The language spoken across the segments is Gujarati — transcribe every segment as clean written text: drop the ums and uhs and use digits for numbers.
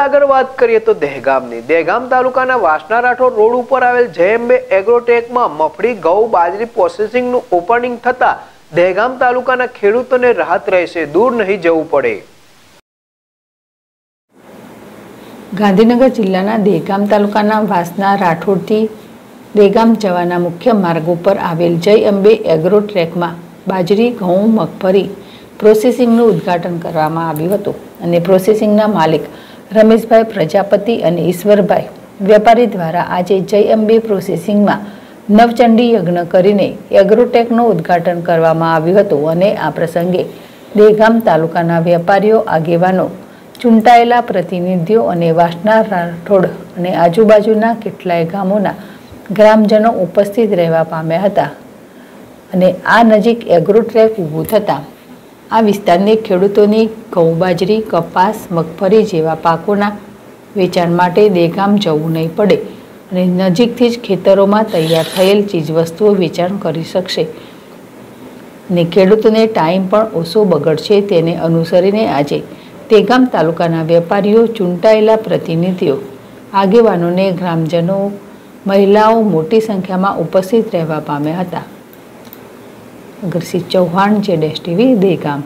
આગળ વાત કરીએ તો દહેગામ તાલુકાના વાસણા રાઠોડ રોડ ઉપર આવેલ જયંબે એગ્રોટેકમાં મફળી ઘઉં બાજરી પ્રોસેસિંગનું ઓપનિંગ થતા દહેગામ તાલુકાના ખેડૂતોને રાહત રહેશે, દૂર નહીં જવું પડે। ગાંધીનગર જિલ્લાના દહેગામ તાલુકાના વાસણા રાઠોડથી દહેગામ જવાના મુખ્ય માર્ગ ઉપર આવેલ જય અંબે એગ્રોટેકમાં બાજરી ઘઉં મગફળી પ્રોસેસિંગનું ઉદ્ઘાટન કરવામાં આવ્યું હતું અને પ્રોસેસિંગના માલિક રમેશભાઈ પ્રજાપતિ અને ઈશ્વરભાઈ વેપારી દ્વારા આજે જય અંબે પ્રોસેસિંગમાં નવચંડી યજ્ઞ કરીને એગ્રોટેકનું ઉદ્ઘાટન કરવામાં આવ્યું હતું અને આ પ્રસંગે દહેગામ તાલુકાના વેપારીઓ, આગેવાનો, ચૂંટાયેલા પ્રતિનિધિઓ અને વાસણા રાઠોડ અને આજુબાજુના કેટલાય ગામોના ગ્રામજનો ઉપસ્થિત રહેવા પામ્યા હતા અને આ નજીક એગ્રોટેક ઊભું થતાં આ વિસ્તારની ખેડૂતોની ઘઉં, બાજરી, કપાસ, મગફળી જેવા પાકોના વેચાણ માટે દહેગામ જવું નહીં પડે અને નજીકથી જ ખેતરોમાં તૈયાર થયેલ ચીજવસ્તુઓ વેચાણ કરી શકશે અને ખેડૂતોને ટાઈમ પણ ઓછો બગડશે। તેને અનુસરીને આજે દહેગામ તાલુકાના વેપારીઓ, ચૂંટાયેલા પ્રતિનિધિઓ, આગેવાનોને ગ્રામજનો, મહિલાઓ મોટી સંખ્યામાં ઉપસ્થિત રહેવા પામ્યા હતા। Agarsinh Chauhan, ZSTV, Dahegam.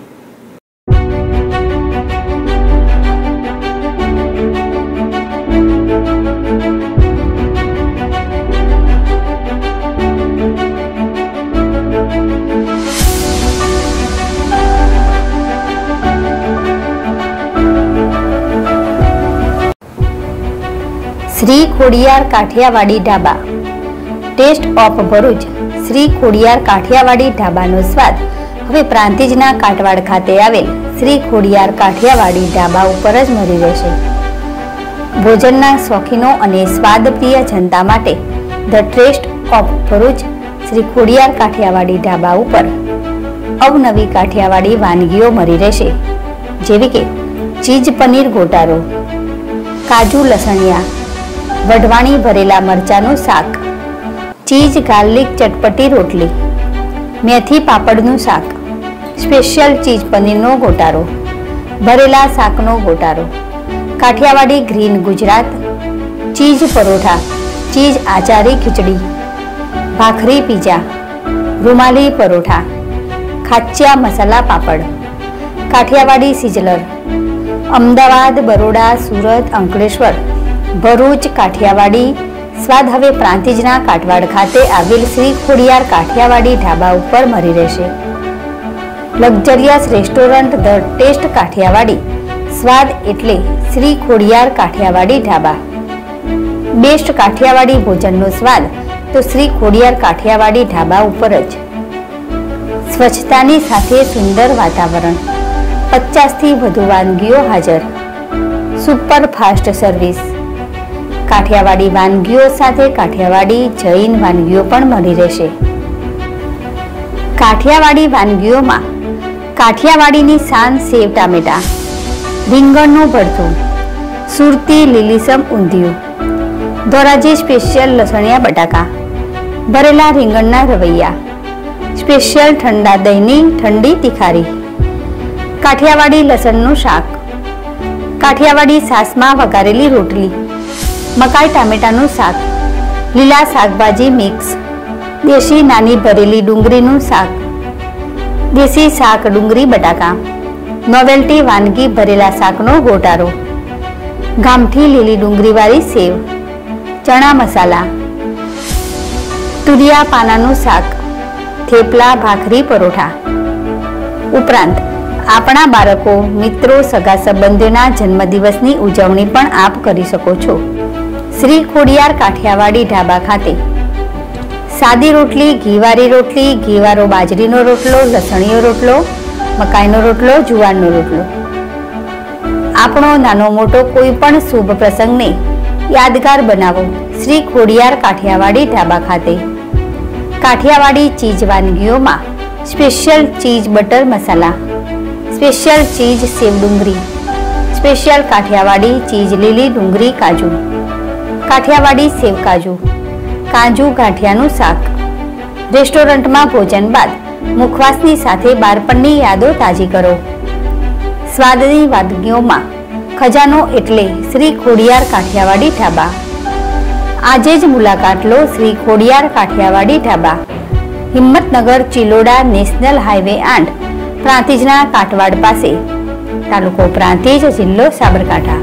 Shri Khodiyar Kathiyawadi dhaba taste of Bharuch. Shri Khodiyar Kathiyawadi ઢાબાનો સ્વાદ હવે પ્રાંતિજના કાટવાડ ખાતે આવેલ શ્રી ખોડિયાર કાઠિયાવાડી ઢાબા ઉપર જ મળી રહેશે। ભોજનના શોખીનો અને સ્વાદપ્રિય જનતા માટે the taste of Bharuch Shri Khodiyar Kathiyawadi dhaba ઉપર અવનવી કાઠિયાવાડી વાનગીઓ મળી રહેશે, જેવી કે ચીઝ પનીર ગોટારો, કાજુ લસણિયા, વઢવાણી ભરેલા મરચાનું શાક, ચીઝ ગાર્લિક ચટપટી રોટલી, મેથી પાપડનું શાક, સ્પેશિયલ ચીઝ પનીરનો ગોટારો, ભરેલા શાકનો ગોટારો, Kathiyawadi green Gujarat, cheese paratha, cheese આચારી ખીચડી, ભાખરી પીઝા, રૂમાલી પરોઠા, ખાચ્યા મસાલા પાપડ, કાઠિયાવાડી સિઝલર, અમદાવાદ, બરોડા, સુરત, અંકલેશ્વર, ભરૂચ કાઠિયાવાડી સ્વાદ હવે પ્રાંતિજના કાટવાડ ખાતે આવેલ શ્રી ખોડિયાર કાઠિયાવાડી ઢાબા ઉપર મળી રહેશે। Luxurious restaurant the taste Kathiyawadi સ્વાદ એટલે શ્રી ખોડિયાર કાઠિયાવાડી ઢાબા। બેસ્ટ કાઠિયાવાડી ભોજનનો સ્વાદ તો શ્રી ખોડિયાર કાઠિયાવાડી ઢાબા ઉપર જ। સ્વચ્છતાની સાથે સુંદર વાતાવરણ, 50થી વધુ વાનગીઓ હાજર, સુપર ફાસ્ટ સર્વિસ, કાઠિયાવાડી વાનગીઓ સાથે કાઠિયાવાડી જૈન વાનગીઓ પણ મળી રહેશે। કાઠિયાવાડી વાનગીઓમાં કાઠિયાવાડીની શાન સેવ ટામેટા, રીંગણનું ભરથું, સુરતી લીલીસમ ઊંધિયું, ધોરાજી સ્પેશિયલ લસણિયા બટાકા, ભરેલા રીંગણના રવૈયા, સ્પેશિયલ ઠંડા દહીંની ઠંડી તિખારી, કાઠિયાવાડી લસણનું શાક, કાઠિયાવાડી સાસમાં વઘારેલી રોટલી, મકાઈ ટામેટાનું શાક, લીલા શાકભાજી મિક્સ, દેશી નાની ભરેલી ડુંગળીનું શાક, દેશી શાક ડુંગળી બટાકા, નોવેલ્ટી વાનગી ભરેલા શાકનો ગોટારો, ગામઠી લીલી ડુંગળીવાળી સેવ, ચણા મસાલા, તુરિયા પાનાનું શાક, થેપલા, ભાખરી પરોઠા। ઉપરાંત આપણા બાળકો, મિત્રો, સગા સંબંધીઓના જન્મદિવસની ઉજવણી પણ આપ કરી શકો છો। શ્રી ખોડિયાર કાઠિયાવાડી ઢાબા ખાતે સાદી રોટલી, ઘીવાળી રોટલી, ઘીવાળો બાજરીનો રોટલો, લસણીયો રોટલો, મકાઈનો રોટલો, જુવારનો રોટલો। આપણો નાનો મોટો કોઈ પણ શુભ પ્રસંગને યાદગાર બનાવો શ્રી ખોડિયાર કાઠિયાવાડી ઢાબા ખાતે। કાઠિયાવાડી ચીઝ વાનગીઓમાં special cheese butter masala, special cheese સેવ ડુંગળી, સ્પેશિયલ કાઠિયાવાડી ચીઝ લીલી ડુંગળી કાજુ, કાઠિયાવાડી સેવ કાજુ, કાજુ ગાંઠિયાનું શાક। રેસ્ટોરન્ટમાં ભોજન બાદ મુખવાસની સાથે બાળપણની યાદો તાજી કરો। સ્વાદની વાનગીઓમાં ખજાનો એટલે શ્રી ખોડિયાર કાઠિયાવાડી ઢાબા. આજે જ મુલાકાત લો શ્રી ખોડિયાર કાઠિયાવાડી ઢાબા, હિંમતનગર ચિલોડા નેશનલ હાઈવે 8, પ્રાંતિજના કાટવાડ પાસે, તાલુકો પ્રાંતિજ, જિલ્લો Sabarkantha.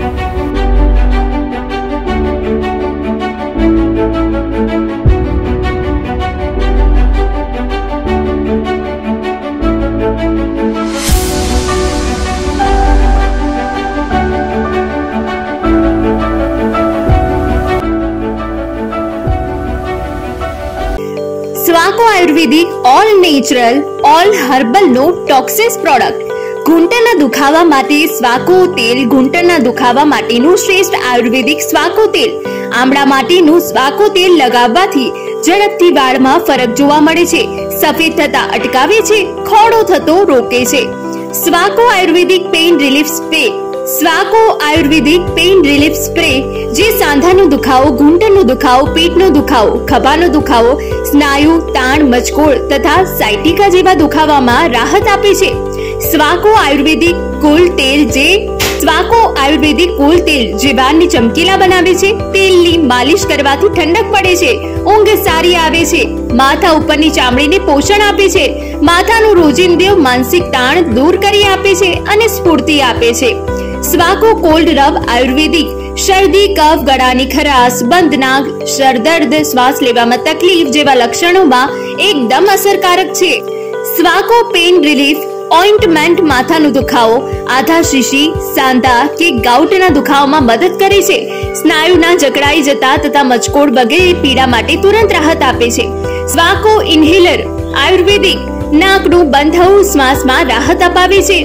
Swaco ayurvedic all natural all herbal no toxins product. ઘૂંટણના દુખાવા માટે સ્વાકો તેલ. ઘૂંટણના દુખાવા માટેનું શ્રેષ્ઠ આયુર્વેદિક સ્વાકો તેલ. આમળા માટેનું સ્વાકો તેલ લગાવવાથી ઝડપથી વાળમાં ફરક જોવા મળે છે, સફેદ થતા અટકાવે છે, ખોડો થતો રોકે છે. Swaco ayurvedic pain relief spray. Swaco ayurvedic pain relief spray જે સાંધાનો દુખાવો, ઘૂંટણનો દુખાવો, પેટનો દુખાવો, ખભાનો દુખાવો, સ્નાયુ તાણ, મચકોડ તથા સાયટિકા જેવા દુખાવામાં રાહત આપે છે. સ્વાકો આયુર્વેદિક કુલ તેલ. જે સ્વાકો આયુર્વેદિક કુલ તેલ જે વાળને ચમકીલા બનાવે છે. તેલની માલિશ કરવાથી ઠંડક પડે છે, ઊંઘ સારી આવે છે, માથા ઉપરની ચામડીને પોષણ આપે છે, માથાનું રોજિંદુ માનસિક તાણ દૂર કરી આપે છે અને સ્ફૂર્તિ આપે છે. સ્વાકો કોલ્ડ રબ આયુર્વેદિક શરદી, કફ, ગળાની ખરાશ, બંધ નાક, સરદર્દ, શ્વાસ લેવામાં તકલીફ જેવા લક્ષણોમાં એકદમ અસરકારક છે. સ્વાકો પેઇન રિલીફ ઓઇન્ટમેન્ટ માથાનો દુખાવો, આધા શીશી, સાંધા કે ગાઉટના દુખાવામાં મદદ કરે છે. સ્નાયુના જકડાઈ જતા તથા મચકોડ વગેરે પીડા માટે તુરંત રાહત આપે છે. સ્વાકો ઇન્હેલર આયુર્વેદિક નાકનું બંધ થવું, શ્વાસમાં રાહત અપાવે છે.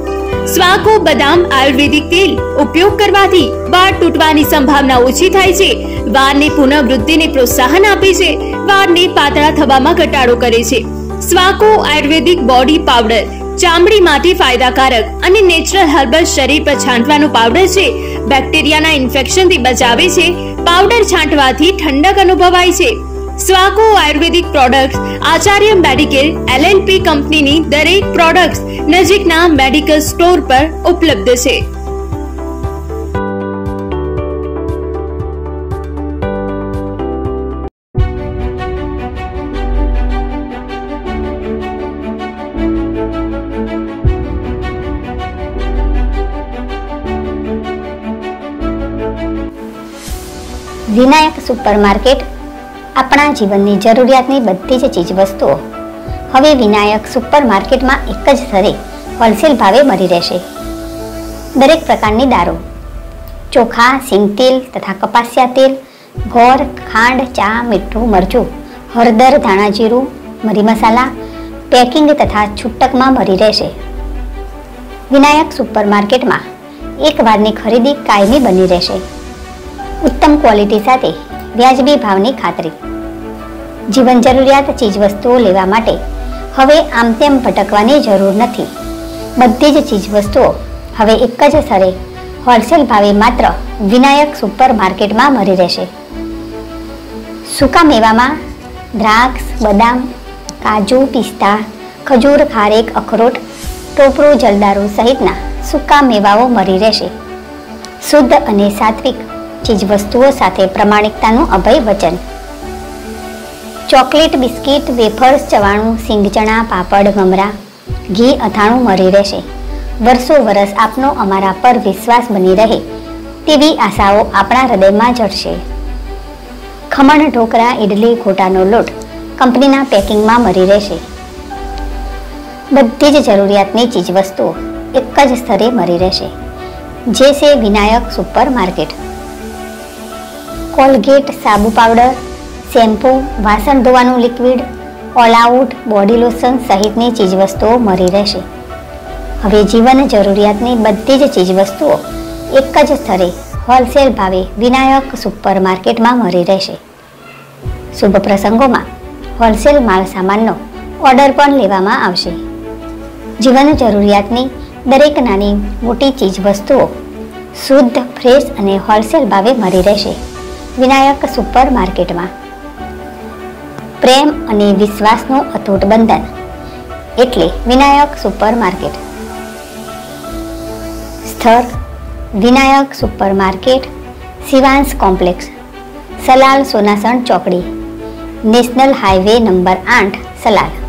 સ્વાકો બદામ આયુર્વેદિક તેલ ઉપયોગ કરવાથી વાળ તૂટવાની સંભાવના ઓછી થાય છે, વાળની પુનઃવૃદ્ધિને પ્રોત્સાહન આપે છે, વાળને પાતળા થવામાં ઘટાડો કરે છે. સ્વાકો આયુર્વેદિક બોડી પાવડર ચામડી માટે ફાયદાકારક અને નેચરલ હર્બલ શરીર પર છાંટવાનો પાવડર છે. બેક્ટેરિયાના ઇન્ફેક્શનથી બચાવે છે. પાવડર છાંટવાથી ઠંડક અનુભવાય છે. Swaco ayurvedic products Acharya medicare LLP કંપનીની દરેક પ્રોડક્ટ્સ નજીકના મેડિકલ સ્ટોર પર ઉપલબ્ધ છે. વિનાયક સુપરમાર્કેટ આપણા જીવનની જરૂરિયાતની બધી જ ચીજવસ્તુઓ હવે વિનાયક સુપરમાર્કેટમાં એક જ સ્થળે હોલસેલ ભાવે મળી રહેશે. દરેક પ્રકારની દારૂ, ચોખા, સિંગતેલ તથા કપાસિયા તેલ, ગોળ, ખાંડ, ચા, મીઠું, મરચું, હળદર, ધાણાજીરું, મરી મસાલા પેકિંગ તથા છૂટકમાં મળી રહેશે. વિનાયક સુપરમાર્કેટમાં એક વારની ખરીદી કાયમી બની રહેશે. ઉત્તમ ક્વોલિટી સાથે વ્યાજબી ભાવની ખાતરી. જીવન જરૂરિયાત ચીજવસ્તુઓ લેવા માટે હવે આમ તેમ ભટકવાની જરૂર નથી. બધી જ ચીજવસ્તુઓ હવે એક જ સ્થળે હોલસેલ ભાવે માત્ર વિનાયક સુપરમાર્કેટમાં મળી રહેશે. સૂકા મેવામાં દ્રાક્ષ, બદામ, કાજુ, પિસ્તા, ખજૂર, ખારેક, અખરોટ, ટોપરું, જલદારુ સહિતના સૂકા મેવાઓ મળી રહેશે. શુદ્ધ અને સાત્વિક ચીજવસ્તુઓ સાથે પ્રમાણિકતાનું અભય વચન. ચોકલેટ, બિસ્કિટ, વેફર્સ, ચવાણું, સિંગચણા, પાપડ, મમરા, ઘી, અથાણું મળી રહેશે. વર્ષો વર્ષ આપનો અમારા પર વિશ્વાસ બની રહે તેવી આશાઓ આપણા હૃદયમાં જડશે. ખમણ, ઢોકળા, ઇડલી, ગોટાનો લોટ કંપનીના પેકિંગમાં મળી રહેશે. બધી જ જરૂરિયાતની ચીજવસ્તુઓ એક જ સ્થળે મળી રહેશે, જે છે વિનાયક સુપરમાર્કેટ. કોલગેટ, સાબુ પાવડર, શેમ્પૂ, વાસણ ધોવાનું liquid, all out, body lotion સહિતની ચીજવસ્તુઓ મળી રહેશે. હવે જીવન જરૂરિયાતની બધી જ ચીજવસ્તુઓ એક જ સ્થળે હોલસેલ ભાવે વિનાયક સુપરમાર્કેટમાં મળી રહેશે. શુભ પ્રસંગોમાં હોલસેલ માલ સામાનનો ઓર્ડર પણ લેવામાં આવશે. જીવન જરૂરિયાતની દરેક નાની મોટી ચીજવસ્તુઓ શુદ્ધ, ફ્રેશ અને હોલસેલ ભાવે મળી રહેશે વિનાયક સુપરમાર્કેટમાં. પ્રેમ અને વિશ્વાસનું અતૂટ બંધન એટલે વિનાયક સુપરમાર્કેટ. સ્થળ Vinayak supermarket, Shivansh complex, Salal Sonasan चौकड़ी, नेशनल हाईवे नंबर 8 सलाल।